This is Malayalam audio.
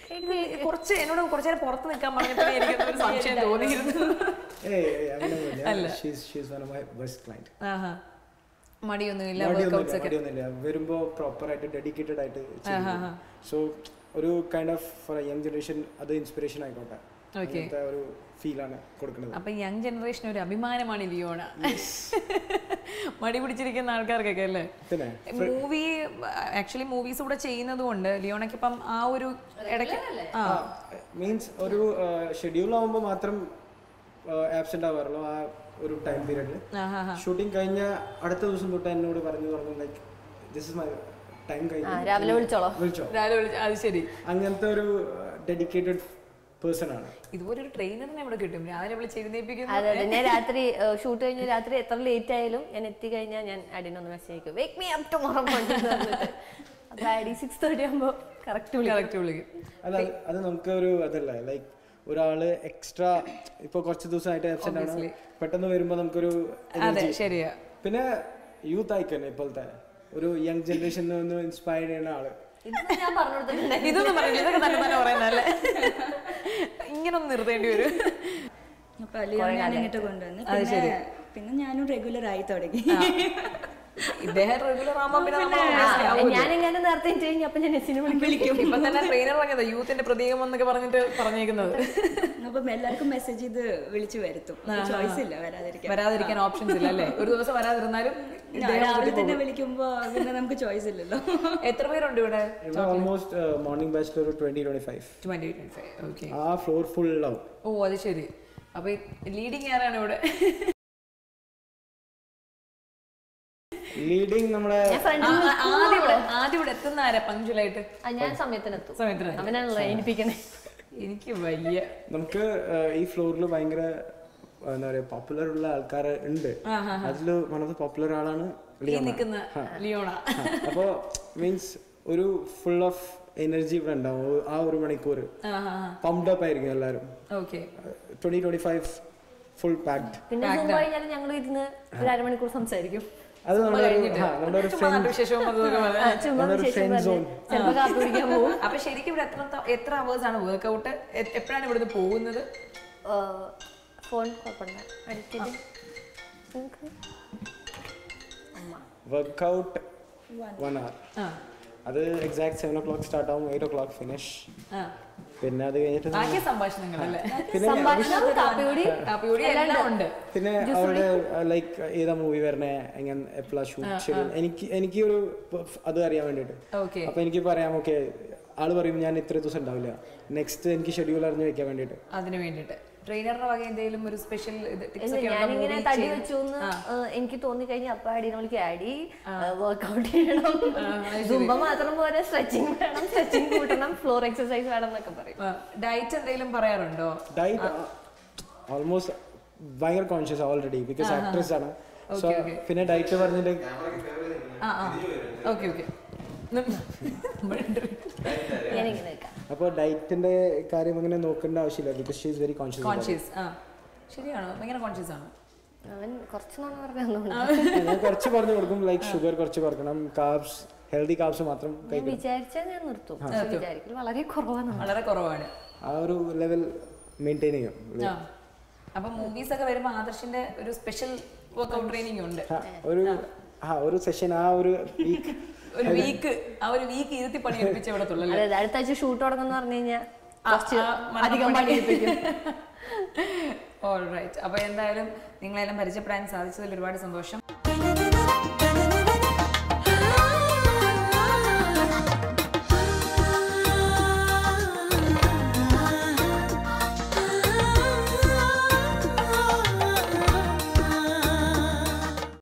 കുറച്ച് എന്നോട് കുറച്ചു നേരം പുറത്ത് നിൽക്കാൻ പറഞ്ഞപ്പോൾ എനിക്കൊരു സംശയം തോന്നിയിരുന്നു. മടിയൊന്നുമില്ല, വരുമ്പോ പ്രോപ്പർ ആയിട്ട് ഡെഡിക്കേറ്റഡ് ആയിട്ട്. സോ ഒരു kind of for young generation അത് ഇൻസ്പിറേഷൻ ആയിക്കോട്ടെ, ഒരു ഫീലാണ് കൊടുക്കുന്നത്. അപ്പൊ യങ് ജനറേഷൻ ഒരു അഭിമാനമാണ് ലിയോണ. മടി പിടിച്ചിരിക്കുന്ന ആൾക്കാർക്കൊക്കെ അല്ലേ. മൂവി ആക്ച്വലി മൂവീസ് കൂടെ ചെയ്യുന്നത് കൊണ്ട് ലിയോണയ്ക്ക് ഇപ്പം ആ ഒരു ഇടയ്ക്ക് മീൻസ് ഒരു ഷെഡ്യൂൾ ആവുമ്പോൾ മാത്രം ആബ്സെന്റ് ആവാറുള്ളൂ. ആ ഒരു ടൈം പീരീഡിൽ ഷൂട്ടിംഗ് കഴിഞ്ഞ അടുത്ത ദിവസം തൊട്ട് എന്നോട് പറഞ്ഞു like this is my time കഴിഞ്ഞു, രാവിലെ വിളിച്ചോ. അത് ശരി. അങ്ങനത്തെ ഒരു ഡെഡിക്കേറ്റഡ് പേഴ്സൺ ആണ്. ഇതുപോലെ ഒരു ട്രെയിനറിനെ ഇവിടെ കിട്ടും, രാവിലെ വിളിച്ച് എഴുന്നേൽപ്പിക്കുന്നു. അതെ, ഞാൻ രാത്രി ഷൂട്ട് കഴിഞ്ഞ് രാത്രി എത്ര ലേറ്റ് ആയാലും ഞാൻ എത്തിക്കഴിഞ്ഞാൽ ഞാൻ അടിനൊന്ന് മെസ്സേജ് അയക്കും, wake me up tomorrow morning. അപ്പൊ അടി 6:30 ആകുമ്പോൾ കറക്റ്റ് വിളിക്കും. അത് നമുക്ക് ഒരു അതല്ല, ലൈക്ക് ഒരാള് എക്സ്ട്രാ ഇപ്പൊ കുറച്ച് ദിവസമായിട്ട് ആബ്സെന്റ് ആണ്, പെട്ടെന്ന് വരുമ്പോ നമുക്കൊരു ശരിയാ. പിന്നെ യൂത്ത് ഐക്കൺ ഇപ്പോഴത്തെ ഒരു യങ് ജനറേഷനിൽ നിന്ന് ഇൻസ്പയർ ചെയ്യുന്ന ആള്. ഇതൊന്നും പറയില്ല, ഇതൊക്കെ തന്നെ തന്നെ പറയുന്നല്ലേ. ഇങ്ങനൊന്നും നിർത്തേണ്ടി വരും. അപ്പൊ ഞാൻ ഇങ്ങോട്ട് കൊണ്ടുവന്നു. പിന്നെ ഞാനും റെഗുലർ ആയി തുടങ്ങി. ഇദ്ദേഹം റെഗുലർ ആകുമ്പോ ഞാനിങ്ങനെ നേരത്തെ അപ്പൊ ഞാൻ വിളിക്കും. ഇപ്പൊ തന്നെ ട്രെയിനർ പറഞ്ഞത് യൂത്തിന്റെ പ്രതീകം എന്നൊക്കെ പറഞ്ഞിട്ട് പറഞ്ഞേക്കുന്നത്. അപ്പം എല്ലാവർക്കും മെസ്സേജ് ചെയ്ത് വിളിച്ചു വരുത്തും, ചോയ്സ് ഇല്ല വരാതിരിക്കാൻ ഓപ്ഷൻസ് ഇല്ല അല്ലേ. ഒരു ദിവസം വരാതിരുന്നാലും രാവിലെ തന്നെ വിളിക്കുമ്പോ പിന്നെ നമുക്ക് ചോയ്സ് ഇല്ലല്ലോ. എത്ര പേരുണ്ട് ഇവിടെ? ഓൾമോസ്റ്റ് മോർണിംഗ് ബാച്ചിൽ ഒരു 20-25. ഓക്കെ. ആ ഫ്ലോർ ഫുൾ ആവും. ഓ അത് ശരി. അപ്പൊ ലീഡിങ് ആരാണ് ഇവിടെ? ലീഡിങ് നമ്മുടെ ആദ്യം ഇവിടെ എത്തുന്ന ആരാ പങ്ക്ച്വലായിട്ട്? ഞാൻ സമയത്തിനെത്തും. അവനാണല്ലോ എണീപ്പിക്കണേ. എനിക്ക് വയ്യ. നമുക്ക് ഈ ഫ്ലോറിൽ ഭയങ്കര എന്താ പറയാ പോപ്പുലർ ഉള്ള ആൾക്കാർ ഉണ്ട്. അതില് വൺ ഓഫ് ദ പോപ്പുലർ ആളാണ് ലിയോണ. അപ്പോ മീൻസ് ഒരു ഫുൾ ഓഫ് എനർജി ഇവിടെ ഉണ്ടാവും. ആ ഒരു മണിക്കൂർ പംപ്ഡ് അപ്പ് ആയിരിക്കും എല്ലാരും. 20-25 ഫുൾ പാക്ഡ്. പിന്നെ ഞങ്ങൾ ഇരുന്ന് ഒരു അരമണിക്കൂർ സംസാരിക്കും. അത് നമ്മുടെ ഒരു അപ്പൊ ശരിക്കും ഇവിടെ എത്ര അവേഴ്സ് ആണ് വർക്ക്ഔട്ട്? എപ്പോഴാണ് ഇവിടുന്ന് പോകുന്നത്? Workout 1 hour. അത് എക്സാക്ട് 7 o'clock സ്റ്റാർട്ട് ആവും, 8 o'clock ഫിനിഷ്. പിന്നെ അത് കഴിഞ്ഞിട്ട് പിന്നെ അവരുടെ ലൈക്ക് ഏതാ മൂവി വരണേ, എങ്ങനെ എപ്പോഴാ ഷൂട്ട് ഷെഡ്യൂൾ, എനിക്ക് ഒരു അത് അറിയാൻ വേണ്ടിട്ട്. അപ്പൊ എനിക്ക് പറയാം ഓക്കെ, ആള് പറയും ഞാൻ ഇത്ര ദിവസം ഉണ്ടാവില്ല, നെക്സ്റ്റ് എനിക്ക് ഷെഡ്യൂൾ അറിഞ്ഞു വെക്കാൻ വേണ്ടിട്ട്. അതിന് വേണ്ടിട്ട് ട്രെയിനറുടെ വക എന്തെങ്കിലും ഒരു സ്പെഷ്യൽ ഞാനിങ്ങനെ തടി വെച്ചു എനിക്ക് തോന്നി കഴിഞ്ഞാൽ അപ്പൊ ആഡിനെ വിളിക്കും, ആഡി വർക്ക്ഔട്ട് ചെയ്യണം, സുംബ മാത്രം പോലെ സ്ട്രെച്ചിങ് വേണം, സ്ട്രെച്ചിങ് കൂട്ടണം, ഫ്ലോർ എക്സസൈസ് വേണം എന്നൊക്കെ പറയും. ഡയറ്റ് എന്തെങ്കിലും പറയാറുണ്ടോ? ഡയറ്റ് ഓൾമോസ്റ്റ് ഭയങ്കര കോൺഷ്യസ് ഓൾറെഡി, ബിക്കോസ് ആക്ട്രസ് ആണ്. സോ പിന്നെ ഡയറ്റ് പറഞ്ഞിട്ട് അപ്പൊ ഡയറ്റിന്റെ കാര്യം അങ്ങനെ നോക്കേണ്ട ആവശ്യമില്ല, because she is very conscious. ശരിയാണോ? ഭയങ്കര കോൺഷ്യസ് ആണ്. ഞാൻ കുറച്ച് പറഞ്ഞു കൊടുക്കും, ലൈക്ക് ഷുഗർ കുറച്ച് കുറക്കണം, കാർബ്സ് ഹെൽത്തി കാർബ്സ് മാത്രം കഴിക്കണം. വിചാരിച്ചാൽ ഞാൻ നിർത്തും, വളരെ കുറവാണ്. ആ ഒരു ലെവൽ മെയിൻറ്റെയിൻ ചെയ്യും. അപ്പൊ മൂവീസ് ഒക്കെ വരുമ്പോ ആദർശിന്റെ ഒരു സ്പെഷ്യൽ വർക്ക്ഔട്ട് ട്രെയിനിങ് ഉണ്ട്. ഒരു സെഷൻ ആ ഒരു വീക്ക് ഇരുത്തി പണിയെടുപ്പിച്ച് ഇവിടെ തുള്ളല്ലേ. അടുത്ത ആഴ്ച ഷൂട്ട് തുടങ്ങുന്ന പറഞ്ഞു കഴിഞ്ഞാൽ അധികം പണിയെടുപ്പിക്കും. ഓൾറൈറ്റ്. അപ്പൊ എന്തായാലും നിങ്ങളെല്ലാം പരിചയപ്പെടാൻ സാധിച്ചതിൽ ഒരുപാട് സന്തോഷം.